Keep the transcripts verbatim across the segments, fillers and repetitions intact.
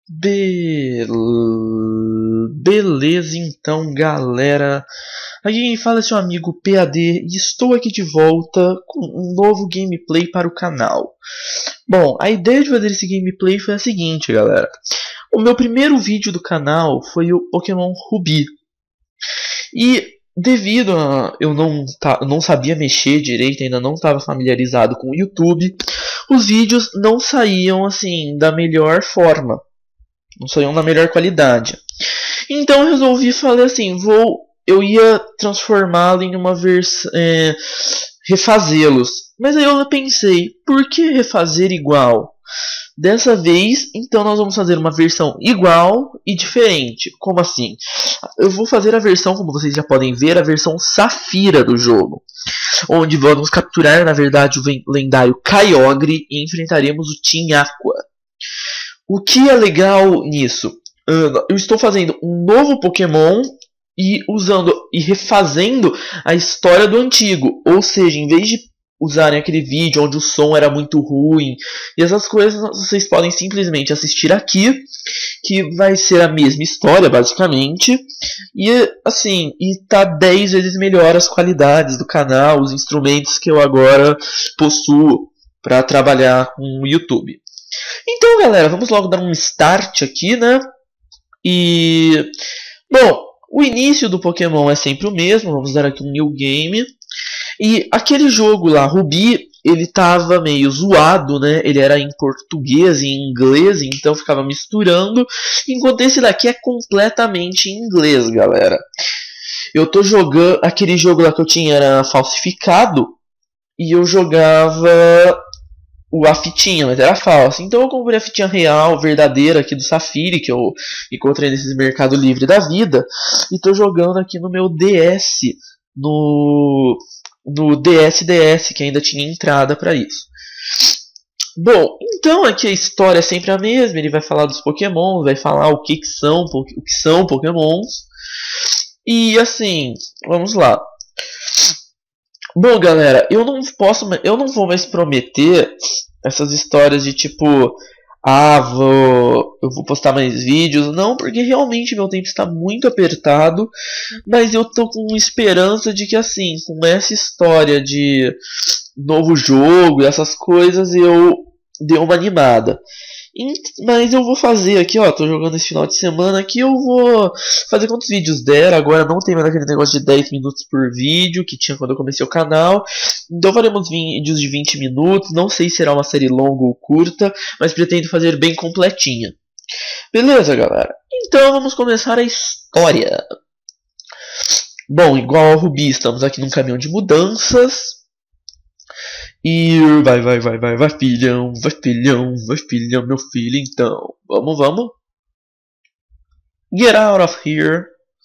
Be... Beleza, então, galera. Aqui quem fala é seu amigo P A D e estou aqui de volta com um novo gameplay para o canal. Bom, a ideia de fazer esse gameplay foi a seguinte, galera. O meu primeiro vídeo do canal foi o Pokémon Ruby. E devido a eu não, tá, não sabia mexer direito, ainda não estava familiarizado com o YouTube, os vídeos não saíam assim da melhor forma. Não saíam na melhor qualidade. Então eu resolvi falar assim, vou, eu ia transformá-lo em uma versão, é, refazê-los. Mas aí eu pensei, por que refazer igual? Dessa vez, então nós vamos fazer uma versão igual e diferente. Como assim? Eu vou fazer a versão, como vocês já podem ver, a versão Safira do jogo. Onde vamos capturar, na verdade, o lendário Kyogre e enfrentaremos o Team Aqua. O que é legal nisso? Eu estou fazendo um novo Pokémon e usando e refazendo a história do antigo. Ou seja, em vez de usarem aquele vídeo onde o som era muito ruim e essas coisas, vocês podem simplesmente assistir aqui, que vai ser a mesma história basicamente, e assim, e tá dez vezes melhor as qualidades do canal, os instrumentos que eu agora possuo para trabalhar com o YouTube. Então, galera, vamos logo dar um start aqui, né? E bom, o início do Pokémon é sempre o mesmo. Vamos dar aqui um new game. E aquele jogo lá, Ruby, ele tava meio zoado, né? Ele era em português e em inglês, então ficava misturando. Enquanto esse daqui é completamente em inglês, galera. Eu tô jogando... Aquele jogo lá que eu tinha era falsificado. E eu jogava a fitinha, mas era falsa. Então eu comprei a fitinha real, verdadeira aqui do Safiri, que eu encontrei nesse Mercado Livre da vida. E tô jogando aqui no meu D S, no... no D S D S, que ainda tinha entrada para isso. Bom, então aqui a história é sempre a mesma. Ele vai falar dos Pokémon, vai falar o que, que são, o que são Pokémons. E assim, vamos lá. Bom, galera, eu não posso, eu não vou mais prometer essas histórias de tipo, ah, vou, eu vou postar mais vídeos, não, porque realmente meu tempo está muito apertado, mas eu tô com esperança de que assim, com essa história de novo jogo e essas coisas, eu dei uma animada. Mas eu vou fazer aqui, ó, tô jogando esse final de semana aqui, eu vou fazer quantos vídeos der. Agora não tem mais aquele negócio de dez minutos por vídeo que tinha quando eu comecei o canal. Então faremos vídeos de vinte minutos, não sei se será uma série longa ou curta, mas pretendo fazer bem completinha. Beleza, galera? Então vamos começar a história. Bom, igual ao Ruby, estamos aqui num caminhão de mudanças. E vai, vai, vai, vai, vai, filhão, vai, filhão, vai, filhão, meu filho, então. Vamos, vamos. Get out of here.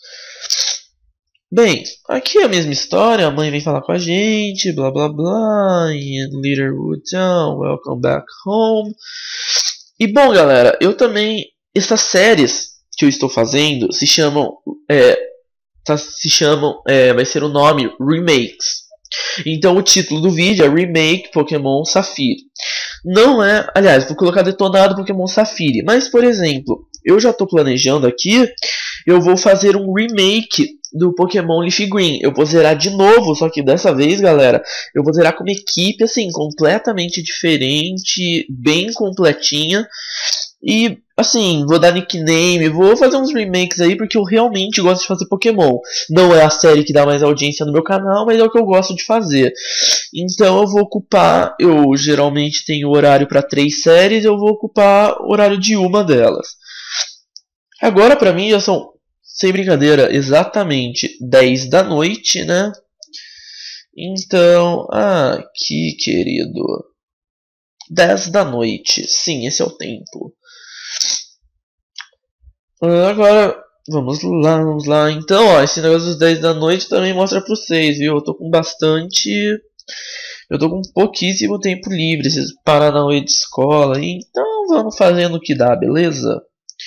Bem, aqui é a mesma história. A mãe vem falar com a gente, blá, blá, blá. In Littlewood Town, welcome back home. E bom, galera, eu também... Essas séries que eu estou fazendo se chamam... É, tá, se chamam... É, vai ser o nome Remakes. Então o título do vídeo é Remake Pokémon Safiri. Não é, aliás, vou colocar detonado Pokémon Safiri. Mas, por exemplo, eu já estou planejando aqui, eu vou fazer um remake do Pokémon Leaf Green. Eu vou zerar de novo, só que dessa vez, galera, eu vou zerar com uma equipe assim, completamente diferente, bem completinha. E, assim, vou dar nickname, vou fazer uns remakes aí, porque eu realmente gosto de fazer Pokémon. Não é a série que dá mais audiência no meu canal, mas é o que eu gosto de fazer. Então eu vou ocupar, eu geralmente tenho horário para três séries, eu vou ocupar o horário de uma delas. Agora pra mim já são, sem brincadeira, exatamente dez da noite, né? Então, ah, que querido. dez da noite, sim, esse é o tempo. Agora, vamos lá, vamos lá. Então, ó, esse negócio dos dez da noite também mostra para vocês, viu? Eu tô com bastante... Eu tô com pouquíssimo tempo livre, esses paranauê de escola. Então, vamos fazendo o que dá, beleza?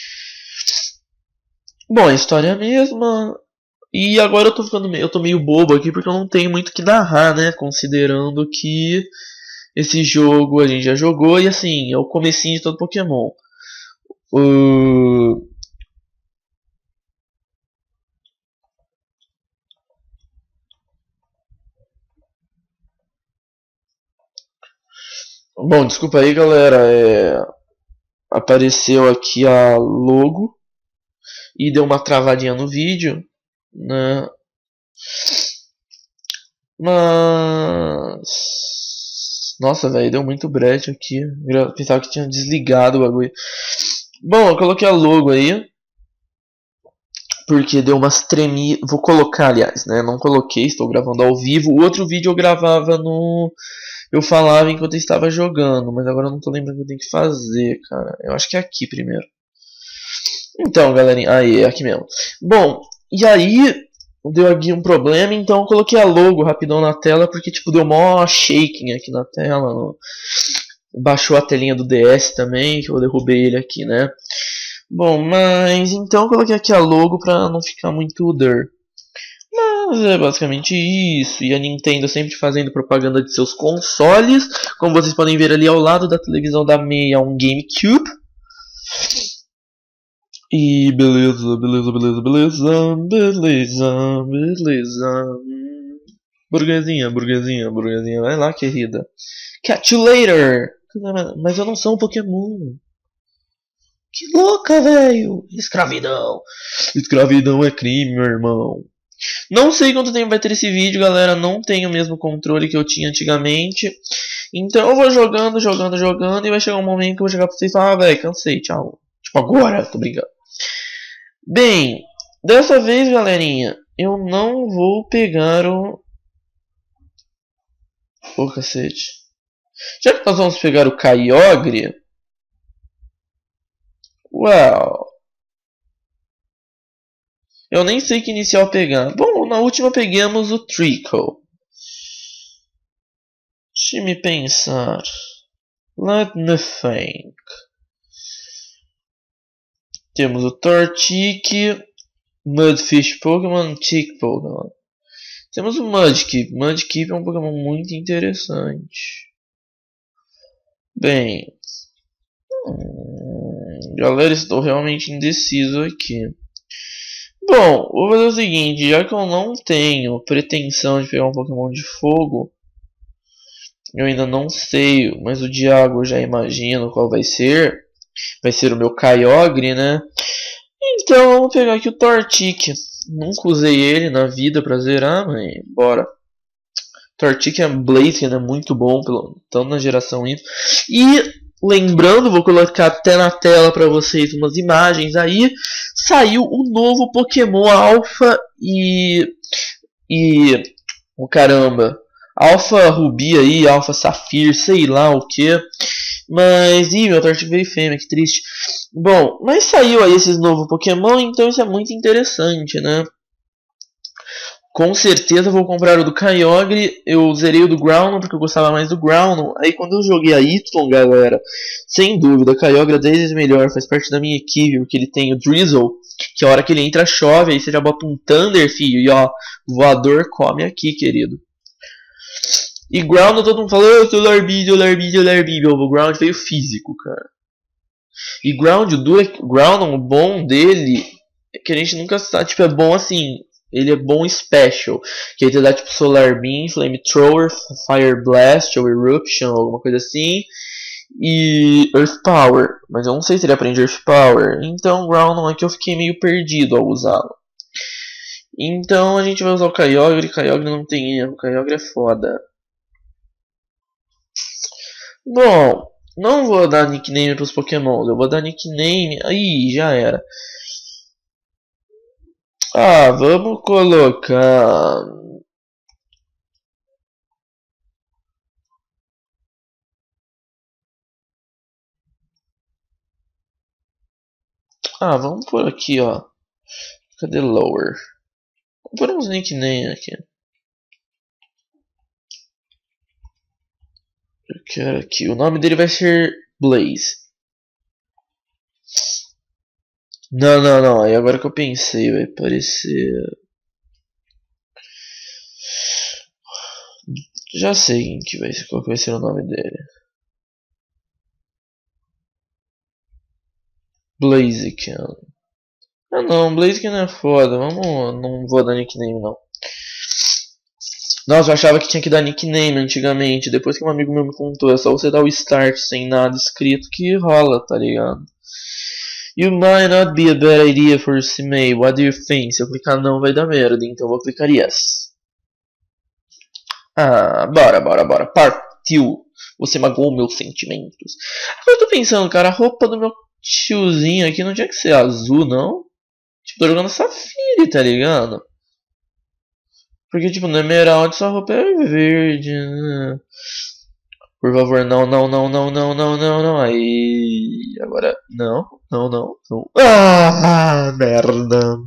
Bom, a história é a mesma. E agora eu tô ficando meio, eu tô meio bobo aqui, porque eu não tenho muito o que narrar, né? Considerando que esse jogo a gente já jogou e, assim, é o comecinho de todo Pokémon. Uh... Bom, desculpa aí, galera. É... Apareceu aqui a logo e deu uma travadinha no vídeo, né? Mas... Nossa, velho, deu muito brecha aqui. Eu pensava que tinha desligado o bagulho. Bom, eu coloquei a logo aí. Porque deu umas tremi... Vou colocar, aliás, né? Não coloquei, estou gravando ao vivo. O outro vídeo eu gravava no... Eu falava enquanto eu estava jogando. Mas agora eu não tô lembrando o que eu tenho que fazer, cara. Eu acho que é aqui primeiro. Então, galerinha... Aí, é aqui mesmo. Bom, e aí... Deu aqui um problema, então eu coloquei a logo rapidão na tela. Porque, tipo, deu mó shaking aqui na tela. No... Baixou a telinha do D S também, que eu derrubei ele aqui, né? Bom, mas então eu coloquei aqui a logo pra não ficar muito der. Mas é basicamente isso. E a Nintendo sempre fazendo propaganda de seus consoles. Como vocês podem ver ali ao lado da televisão da meia, um GameCube. E beleza, beleza, beleza, beleza, beleza, beleza. Burguesinha, burguesinha, burguesinha. Vai lá, querida. Catch you later. Mas eu não sou um Pokémon. Que louca, velho! Escravidão! Escravidão é crime, meu irmão. Não sei quanto tempo vai ter esse vídeo, galera. Não tenho o mesmo controle que eu tinha antigamente. Então eu vou jogando, jogando, jogando. E vai chegar um momento que eu vou chegar pra vocês e falar: ah, velho, cansei, tchau. Tipo, agora, tô brincando. Bem, dessa vez, galerinha, eu não vou pegar o. Ô, cacete. Já que nós vamos pegar o Kyogre. Uau! Eu nem sei que inicial pegar. Bom, na última pegamos o Trickle. Deixe-me pensar. Let me think. Temos o Torchic, Mudfish Pokémon, Tick Pokémon. Temos o Mudkip. Mudkip é um Pokémon muito interessante. Bem... Hum, galera, estou realmente indeciso aqui. Bom, vou fazer o seguinte, já que eu não tenho pretensão de pegar um Pokémon de fogo, eu ainda não sei, mas o Diago eu já imagino qual vai ser. Vai ser o meu Kyogre, né? Então vamos pegar aqui o Torchic. Nunca usei ele na vida pra zerar, mas bora. Torchic é Blaze, é muito bom, pelo, tanto na geração Y. E lembrando, vou colocar até na tela para vocês umas imagens aí. Saiu o novo Pokémon Alpha e. E. Oh, caramba! Alpha Ruby aí, Alpha Safir, sei lá o que. Mas, ih, meu Torchic veio fêmea, que triste. Bom, mas saiu aí esses novos Pokémon, então isso é muito interessante, né? Com certeza vou comprar o do Kyogre. Eu zerei o do Groudon porque eu gostava mais do Groudon. Aí quando eu joguei a Y, galera, sem dúvida, o Kyogre é dez vezes melhor, faz parte da minha equipe, porque ele tem o Drizzle, que a hora que ele entra chove, aí você já bota um Thunder, filho, e ó, voador come aqui, querido. E Ground, todo mundo falou, eu sou Larbídio, Larbídio, Larbídio. O Ground veio físico, cara. E Ground, o duro é que Ground, o bom dele é que a gente nunca sabe, tipo, é bom assim, ele é bom special. Que ele te dá tipo Solar Beam, Flamethrower, Fire Blast ou Eruption, alguma coisa assim. E Earth Power, mas eu não sei se ele aprende Earth Power. Então Ground é que eu fiquei meio perdido ao usá-lo. Então a gente vai usar o Kyogre, Kyogre não tem erro, Kyogre é foda. Bom, não vou dar nickname para os Pokémon, eu vou dar nickname. Aí, já era. Ah, vamos colocar. Ah, vamos por aqui, ó. Cadê Lower? Vamos por uns nickname aqui. Eu quero aqui. O nome dele vai ser Blaze. Não, não, não. Aí agora que eu pensei, vai parecer. Já sei que vai ser, qual que vai ser o nome dele. Blaziken. Ah não, Blaziken não é foda. Vamos, não vou dar nickname não. Nossa, eu achava que tinha que dar nickname antigamente. Depois que um amigo meu me contou, é só você dar o start sem nada escrito que rola, tá ligado? You might not be a bad idea for Simei. What do you think? Se eu clicar não vai dar merda, então eu vou clicar yes. Ah, bora, bora, bora. Partiu. Você magoou meus sentimentos. Agora eu tô pensando, cara, a roupa do meu tiozinho aqui não tinha que ser azul, não? Tipo, tô jogando Safiri, tá ligado? Porque, tipo, no Emerald sua roupa é verde, né? Por favor, não, não, não, não, não, não, não, não. Aí. Agora. Não, não, não, não. Ah, merda.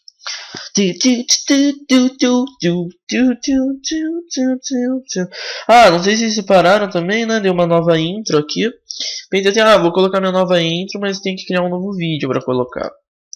Ah, não sei se vocês separaram também, né? Deu uma nova intro aqui. Pensei assim, ah, vou colocar minha nova intro, mas tem que criar um novo vídeo pra colocar.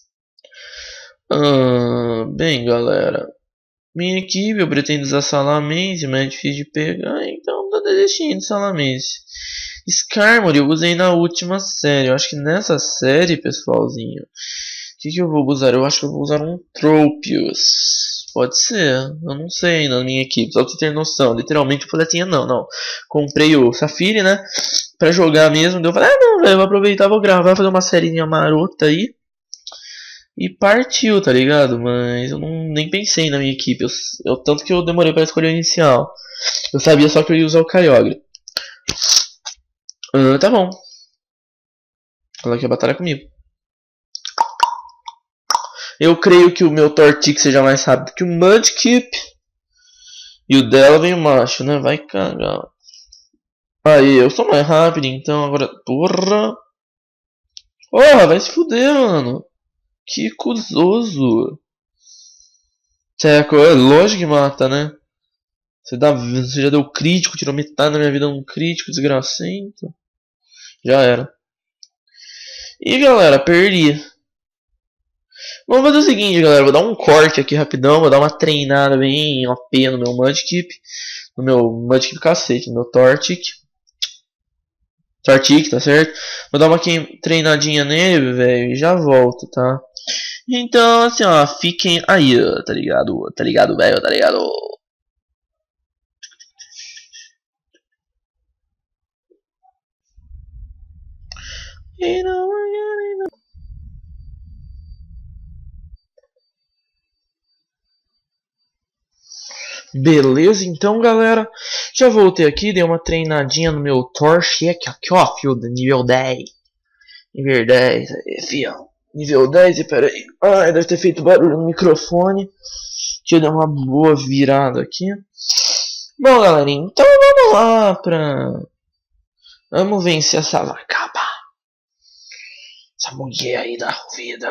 Ah, bem, galera. Minha equipe, eu pretendo usar Salamence, mas é difícil de pegar, então tô desistindo de Salamence. Skarmory eu usei na última série. Eu acho que nessa série, pessoalzinho, o que, que eu vou usar? Eu acho que eu vou usar um Tropius. Pode ser, eu não sei ainda na minha equipe, só pra você ter noção. Literalmente eu falei assim, não, não. Comprei o Safiri, né, pra jogar mesmo. Daí eu falei, ah não, velho, vou aproveitar, vou gravar, fazer uma sériezinha marota aí. E partiu, tá ligado? Mas eu não, nem pensei na minha equipe. Eu, eu, tanto que eu demorei pra escolher o inicial. Eu sabia só que eu ia usar o Kyogre. Uh, tá bom. Coloquei a batalha comigo. Eu creio que o meu Torchic seja mais rápido que o Mudkip. E o dela vem macho, né? Vai cagar. Aí, eu sou mais rápido, então agora... Porra! Porra, vai se fuder, mano. Que cuzoso. Teco, é lógico que mata, né? Você, dá, você já deu crítico, tirou metade da minha vida num crítico, desgracento. Já era. E galera, perdi. Vamos fazer o seguinte, galera. Vou dar um corte aqui rapidão. Vou dar uma treinada bem O P no meu Mudkip. No meu Mudkip cacete, no meu Torchic. Torchic, tá certo? Vou dar uma treinadinha nele, velho. E já volto, tá? Então, assim, ó. Fiquem aí, tá ligado? Tá ligado, velho? Tá ligado? Beleza, então galera, já voltei aqui, dei uma treinadinha no meu Torchic aqui, ó, fio de nível dez. Nível dez, aí, fio. Nível dez, e peraí. Ai, deve ter feito barulho no microfone. Deixa eu dar uma boa virada aqui. Bom, galerinha, então vamos lá pra... Vamos vencer essa vacaba. Essa mulher aí da vida.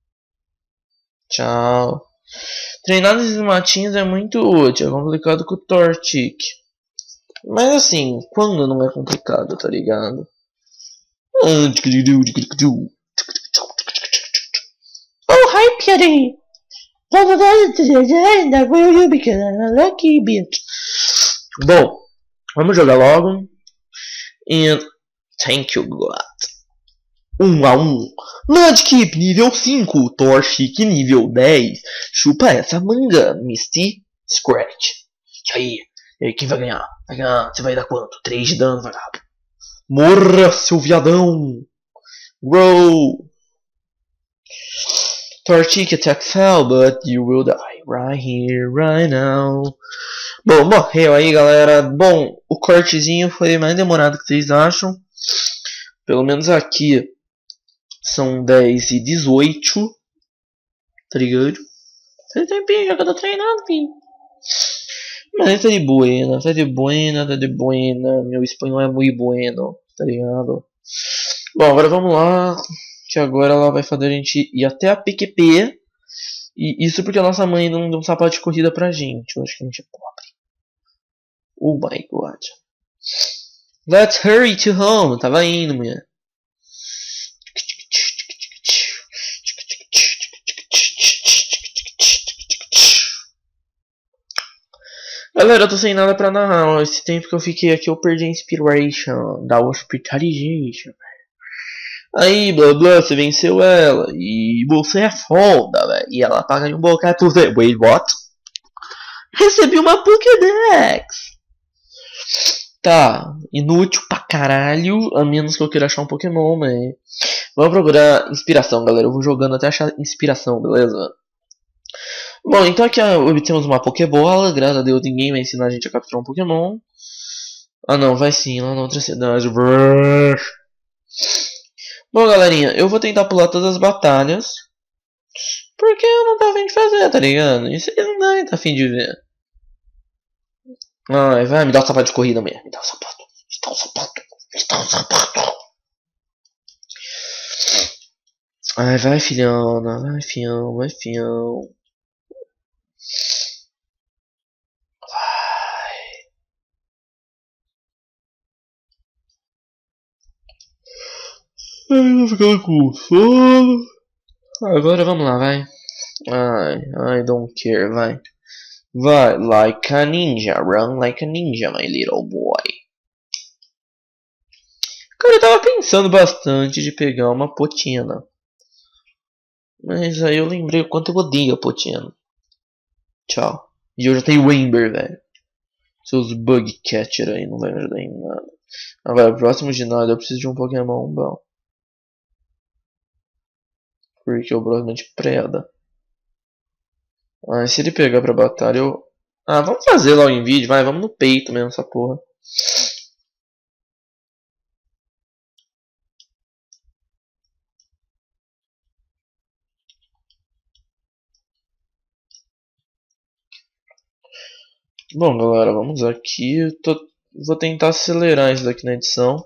Tchau. Treinar nesses matinhos é muito útil, é complicado com o Torchic. Mas assim, quando não é complicado, tá ligado? Oh, hi, Pierre! Lucky bitch. Bom, vamos jogar logo. And thank you, God. um a um. Mudkip nível cinco, Torchic nível dez. Chupa essa manga, Misty Scratch. E aí? E aí, quem vai ganhar? Vai ganhar? Você vai dar quanto? três de dano, vagabundo. Morra, seu viadão. Roll. Torchic attack fell, but you will die right here, right now. Bom, morreu aí, galera. Bom, o cortezinho foi mais demorado que vocês acham. Pelo menos aqui são dez e dezoito. Tá ligado? Faz tempinho já que eu tô treinando, filho. Mas tá de buena, tá de buena, tá de buena. Meu espanhol é muito bueno, tá ligado? Bom, agora vamos lá. Que agora ela vai fazer a gente ir até a P Q P. E isso porque a nossa mãe não deu um sapato de corrida pra gente. Eu acho que a gente é pobre. Oh my god. Let's hurry to home. Tava indo, mulher. Galera, eu tô sem nada pra narrar. Esse tempo que eu fiquei aqui eu perdi a inspiration da hospitalization. Aí, blá blá, você venceu ela. E você é foda, velho. E ela paga um bocado por você. Wait, what? Recebi uma Pokédex. Tá, inútil pra caralho. A menos que eu queira achar um Pokémon, mas... Vamos procurar inspiração, galera. Eu vou jogando até achar inspiração, beleza? Bom, então aqui obtemos uma Pokébola. Graças a Deus ninguém vai ensinar a gente a capturar um Pokémon. Ah não, vai sim, lá na outra cidade. Bom, galerinha, eu vou tentar pular todas as batalhas. Porque eu não tô afim de fazer, tá ligado? Isso aí não dá, tá afim de ver. Ai, vai, me dá o um sapato de corrida mesmo. Me dá o um sapato. Me dá o um sapato. Me dá o um sapato. Ai, vai, filhona. Vai, fião. Vai, fião. Vai. Ai, tô ficando com sono. Agora vamos lá, vai. Ai, I don't care, vai. Vai, like a ninja. Run like a ninja, my little boy. Cara, eu tava pensando bastante de pegar uma Potina. Mas aí eu lembrei o quanto eu odeio a Potina. Tchau. E eu já tenho o Ember, velho. Seus bug catcher aí não vai me ajudar em nada. Agora, próximo ginásio eu preciso de um Pokémon bom. Porque eu provavelmente preda. Ah, se ele pegar pra batalha eu... Ah, vamos fazer logo em vídeo, vai. Vamos no peito mesmo essa porra. Bom, galera, vamos aqui. Eu tô... Vou tentar acelerar isso daqui na edição.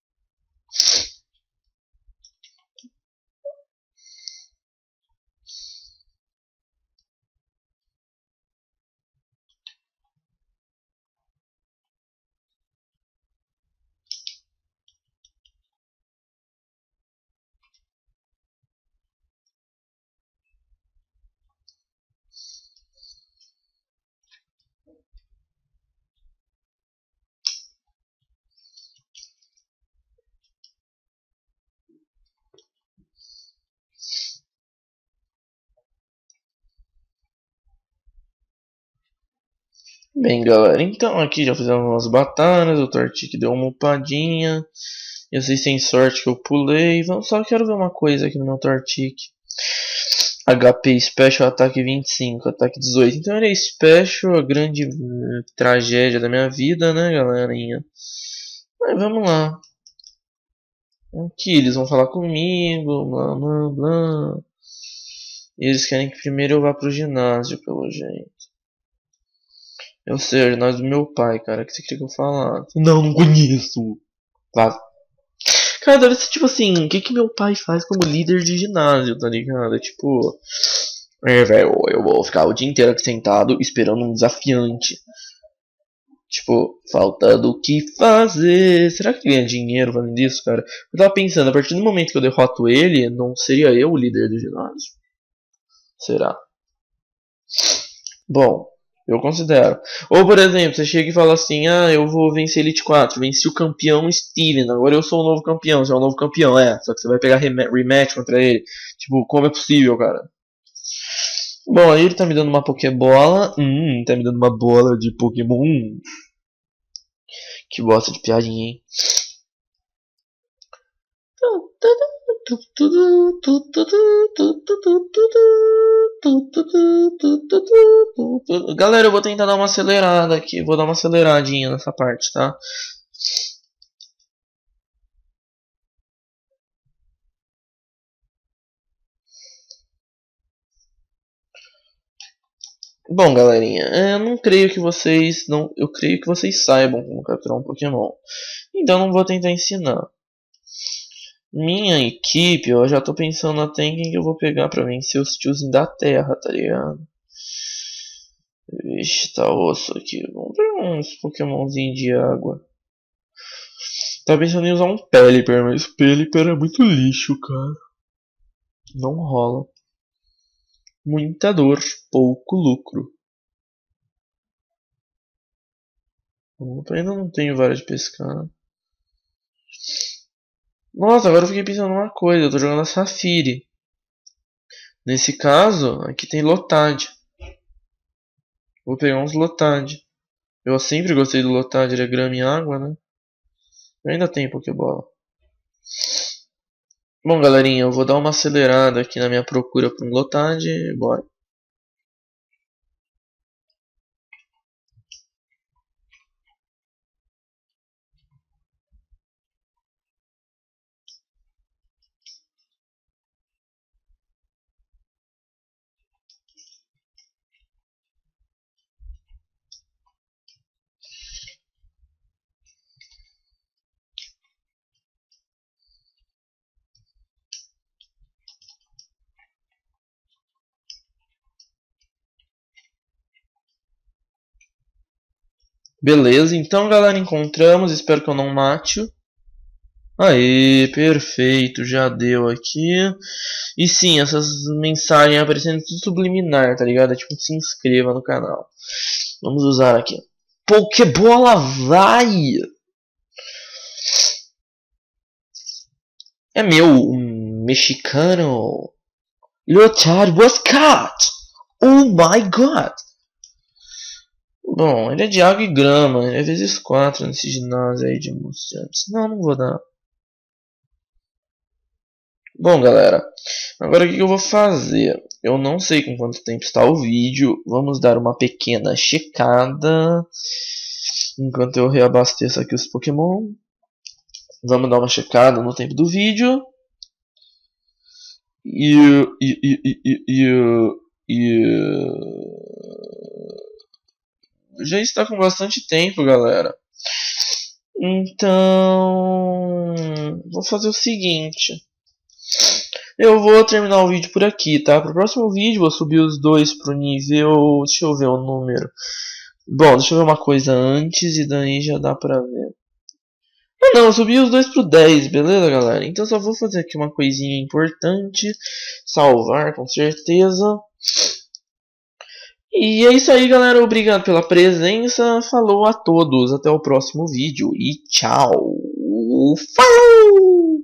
Bem, galera, então aqui já fizemos umas batalhas. O Tortic deu uma upadinha. Eu sei sem sorte que eu pulei. Só quero ver uma coisa aqui no meu Tortic. H P Special, ataque vinte e cinco, ataque dezoito. Então ele é Special, a grande uh, tragédia da minha vida, né, galerinha? Mas vamos lá. Aqui eles vão falar comigo, blá blá blá. Eles querem que primeiro eu vá pro ginásio, pelo jeito. Eu sei, é o ginásio do meu pai, cara. O que você queria que eu falasse? Não, não conheço. Vá. Cara, deve ser tipo assim, o que que meu pai faz como líder de ginásio, tá ligado? É tipo... É, velho, eu vou ficar o dia inteiro aqui sentado esperando um desafiante. Tipo, faltando o que fazer. Será que ele ganha dinheiro fazendo isso, cara? Eu tava pensando, a partir do momento que eu derroto ele, não seria eu o líder do ginásio? Será? Bom, eu considero. Ou, por exemplo, você chega e fala assim: ah, eu vou vencer Elite quatro, venci o campeão Steven, agora eu sou o novo campeão, você é o novo campeão, é. Só que você vai pegar rematch contra ele. Tipo, como é possível, cara? Bom, aí ele tá me dando uma Pokébola. Hum, tá me dando uma bola de Pokémon. Que bosta de piadinha, hein? Galera, eu vou tentar dar uma acelerada aqui. Vou dar uma aceleradinha nessa parte, tá? Bom, galerinha, eu não creio que vocês não, eu creio que vocês saibam como capturar um Pokémon. Então não vou tentar ensinar. Minha equipe, eu já tô pensando até em quem que eu vou pegar pra vencer os tiozinhos da Terra, tá ligado? Vixe, tá osso aqui. Vamos pegar uns Pokémonzinhos de água. Tava pensando em usar um Pelipper, mas Pelipper é muito lixo, cara. Não rola. Muita dor, pouco lucro. Eu ainda não tenho vara de pescar. Nossa, agora eu fiquei pensando numa coisa. Eu tô jogando a Safiri. Nesse caso, aqui tem Lotad. Vou pegar uns Lotad. Eu sempre gostei do Lotad, ele é grama e água, né? Eu ainda tem Pokébola. Bom, galerinha, eu vou dar uma acelerada aqui na minha procura por um Lotad e bora. Beleza, então galera, encontramos. Espero que eu não mate. Aê, perfeito, já deu aqui. E sim, essas mensagens aparecendo tudo subliminar, tá ligado? É tipo, se inscreva no canal. Vamos usar aqui. Pokébola vai! É meu, um mexicano. Lotad was caught! Oh my god! Bom, ele é de água e grama, ele é vezes quatro nesse ginásio aí de emocionantes. Não, não vou dar. Bom, galera, agora o que eu vou fazer? Eu não sei com quanto tempo está o vídeo. Vamos dar uma pequena checada. Enquanto eu reabasteço aqui os Pokémon. Vamos dar uma checada no tempo do vídeo. E... e, e, e, e, e já está com bastante tempo, galera. Então... vou fazer o seguinte... eu vou terminar o vídeo por aqui, tá? Pro próximo vídeo vou subir os dois pro nível... deixa eu ver o número. Bom, deixa eu ver uma coisa antes e daí já dá pra ver. Ah não, eu subi os dois pro dez, beleza, galera? Então só vou fazer aqui uma coisinha importante. Salvar, com certeza. E é isso aí, galera. Obrigado pela presença. Falou a todos. Até o próximo vídeo. E tchau. Falou!